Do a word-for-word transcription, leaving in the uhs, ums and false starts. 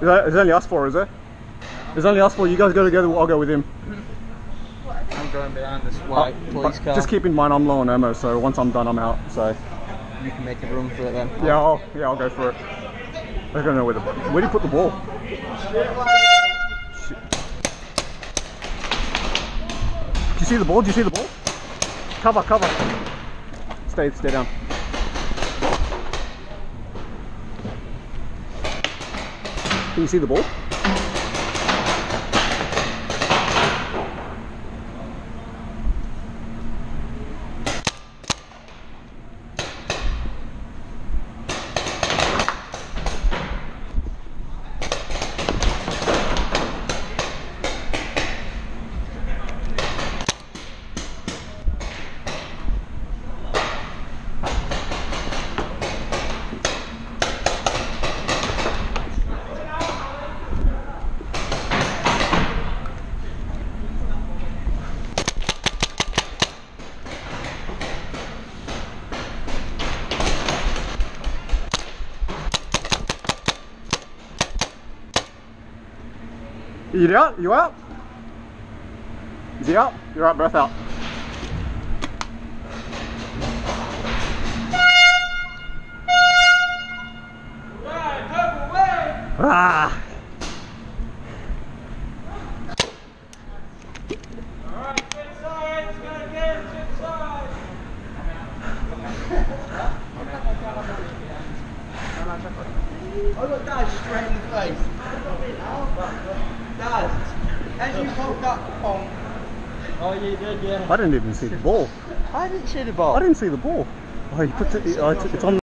that, is only us four, is it? There's only us four. You guys go together. I'll go with him. I'm going behind this white uh, police car. Just keep in mind I'm low on ammo, so once I'm done, I'm out. So you can make a run for it then. Yeah, I'll, yeah, I'll go for it. I don't know where the where do you put the ball? Shit. Do you see the ball? Do you see the ball? Cover, cover. Stay, stay down. Can you see the ball? You out? You out? Is he out? You're out, breath out. Ah! Alright, switch sides, gotta get it, switch sides! I got Dad straight in the face. Dad, as you popped up, pong. Oh, you did, yeah. I didn't even see the ball. I didn't see the ball. I didn't see the ball. Oh, you put it, it's on.